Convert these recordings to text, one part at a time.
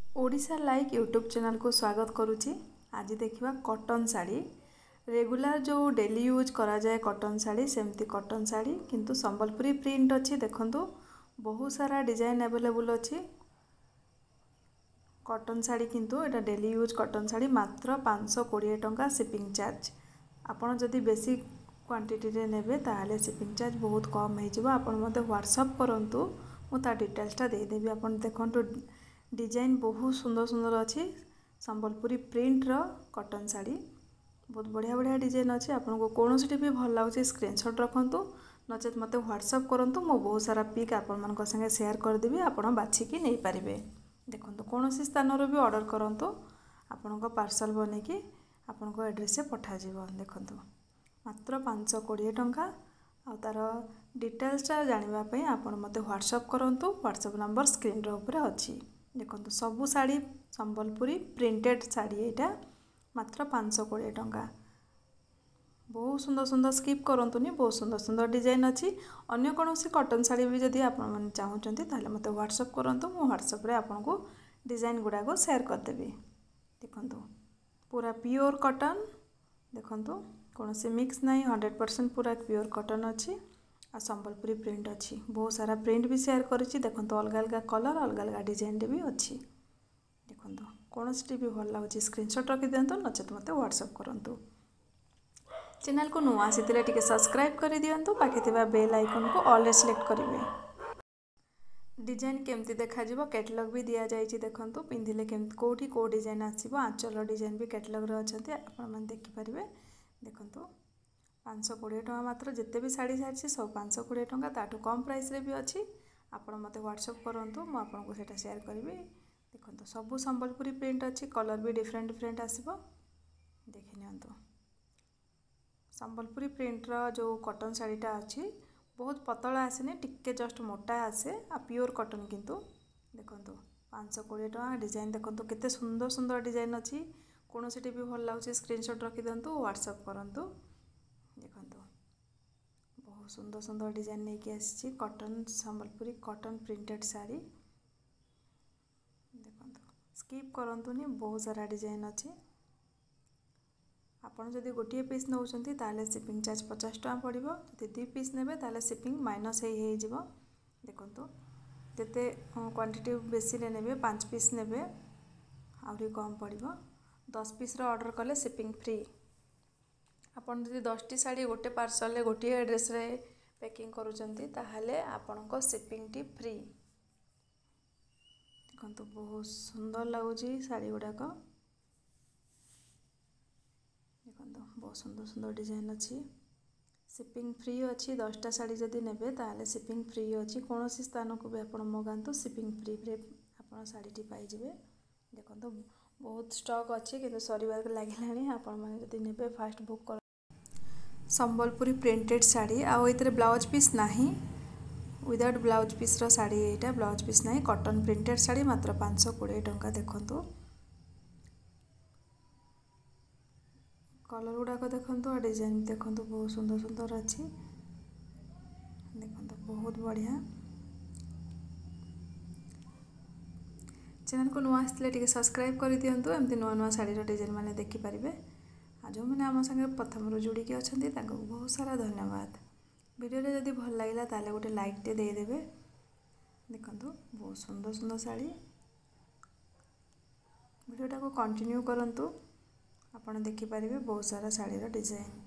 Odisha like YouTube channel को स्वागत करुच्ची। आज देखिबा कॉटन साड़ी। रेगुलर जो डेली यूज करा जाए कॉटन साड़ी सेमती कॉटन साड़ी किंतु संबलपुरी प्रिंट अच्छी देखंतु बहुत सारा डिजाइन अवेलेबल अच्छी। कॉटन साड़ी किंतु एटा डेली यूज कॉटन साड़ी मात्र 520 टंका शिपिंग चार्ज। आपण जदि बेसी क्वांटिटी रे नेबे ताहाले शिपिंग चार्ज बहुत कम हो जिवो। आपण मते व्हाट्सएप करंतु मु ता डिटेल्सटा दे देबी। आपण देखंतु डिजाइन बहुत सुंदर सुंदर अच्छी संबलपुरी प्रिंट रो कॉटन साड़ी बहुत बढ़िया बढ़िया डिजाइन अच्छी। आपको कौन सी भी भल लगे स्क्रीनशॉट रखंतु नचेत मते व्हाट्सएप करंतु मो बहुत सारा पिक आपण मान संगे शेयर कर देबी। आपण बाछिकी नहीं पारिबे। देखंतु कौन सी स्थान रो भी ऑर्डर करंतु आपण को पार्सल बने कि आपण को एड्रेस से पठा जिवो। देखंतु मात्र 520 टंका आ तार डिटेल्सटा जानिबा पई आपण मते व्हाट्सएप करंतु। व्हाट्सएप नंबर स्क्रीन रो ऊपर अछि। देखो सबू साड़ी संबलपुरी प्रिंटेड साड़ी यहाँ मात्र 520 टंका। बहुत सुंदर सुंदर स्किप करंतुनी बहुत सुंदर सुंदर डिजाइन अच्छी। अन्य कौन सी कॉटन साड़ी भी जदि आपन चाहूँगी ताले मते व्हाट्सएप करंतु। मो व्हाट्सएप रे आपन को डिजाइन गुड़ाक शेयर करदेवी। देखंतु पूरा प्योर कॉटन। देखंतु कौन सी मिक्स नहीं 100% पूरा प्योर कॉटन अच्छी आ संबलपुरी प्रिंट अच्छी। बहुत सारा प्रिंट भी शेयर करिछि। देखंतु अलग अलग कलर अलग अलग डिजाइन भी अच्छी। देखंतु कौन सी भी भल लगे स्क्रीनशॉट रखि दियंतु नचेत मते व्हाट्सएप करंतु। चैनल को नुआ आसीतिले टिके सब्सक्राइब करि दियंतु। पाखे थिबा बेल आइकन को ऑल रे सिलेक्ट करिवे। डिजाइन केमती देखा जिवो कैटलॉग भी दिया जाइछि। देखंतु पिंधिले केमती कोठी को डिजाइन आसीबो आंचल डिजाइन भी कैटलॉग रे अछंती आपण मन देखि परिबे। देखंतु 520 टंका मात्र। जिते भी साड़ी सारी सब 520 टंका ताठू कम प्राइस रे भी अच्छी। आपण मते व्हाट्सएप करंतु मु आपन को सेटा शेयर करिवे। देखंतु सबु संबलपुरी प्रिंट अच्छी कलर भी डिफरेंट डिफरेंट आसीबो। देखि नियंतु संबलपुरी प्रिंट रो जो कॉटन साड़ीटा अच्छी बहुत पतला आसेनी टिके जस्ट मोटा आसे आ प्योर कॉटन किंतु। देखंतु 520 टंका डिजाइन देखंतु केते सुंदर सुंदर डिजाइन अच्छी। कौन सी भी भल लगे स्क्रीनशॉट रखि दियंतु व्हाट्सएप करंतु। देखंतु बहुत सुंदर सुंदर डिजाइन नहीं कि आसी cotton Sambalpuri cotton printed sari. देखंतु स्किप करंतुनी बहुत सारा डिजाइन अच्छी। आपण जदि गोटे पीस नौचंती ताले शिपिंग चार्ज 50 टका पड़िबो। जदि 2 पीस नेबे ताले शिपिंग माइनस हे जिवो। देखंतु जते क्वांटिटी बेसी ले नेबे 5 पीस नेबे आउरी कम पड़िबो। 10 पीस रो ऑर्डर कले शिपिंग फ्री। आपण जदि 10 टी साड़ी गोटे पार्सल रे गोटे एड्रेस रे पैकिंग करूचंती ताहाले आपण को शिपिंग टी फ्री। देखंतु बहुत सुंदर लागुची साड़ी गुड़ाक। देखंतु बहुत सुंदर सुंदर डिजाइन अच्छी। शिपिंग फ्री अच्छी। 10टा साड़ी जदि नेबे ताहाले शिपिंग फ्री अच्छी। कौन सी स्थान को भी आपण मगांतु शिपिंग फ्री रे आपण साड़ी टी पाई जिवे। देखंतु बहुत स्टॉक अच्छी किंतु सरीबार लागिलानी। आपण माने जदि नेबे फास्ट बुक कर। संबलपुरी प्रिंटेड साड़ी आ इतरे ब्लाउज पीस नहीं विदाउट ब्लाउज पीस रो साड़ी एटा ब्लाउज पीस नहीं कॉटन प्रिंटेड साड़ी मात्र 520 टंका। देखंतु कलर गुड़ाक देखंतु आ डिजाइन देखंतु बहुत सुंदर सुंदर अच्छी। देखंतु बहुत बढ़िया। चैनल को नुआ आसले टिके सब्सक्राइब कर दियंतु। एमती नुआ नुआ साड़ी रो डिजाइन माने देखि परिबे। आ जो मैंने आम संगे प्रथम जोड़ी की अच्छा बहुत सारा धन्यवाद। वीडियो रे जदि भल लगिला ताले गोटे लाइक टे दे देबे। देखंतु बहुत सुंदर सुंदर साड़ी। वीडियोटा को कंटिन्यू करंतु आपण देखि परिबे बहुत सारा साड़ी रो डिजाइन।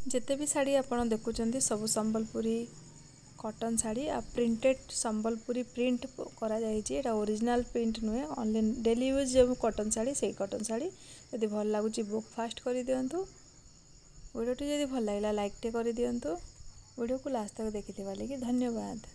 जिते भी शाढ़ी आपड़ देखुं सब संबलपुरी कॉटन शाढ़ी आ प्रिंटेड संबलपुरी प्रिंट करा एटा ओरिजिनल प्रिंट नुहे ओनली डेली यूज जो कॉटन शाढ़ी से कॉटन शाढ़ी यदि भल लगुच बुक फास्ट कर दिंतु वीडियो जब भल लगा लाइक टे कर दिंतु वीडियो को लास्ट तक देखि लगी धन्यवाद।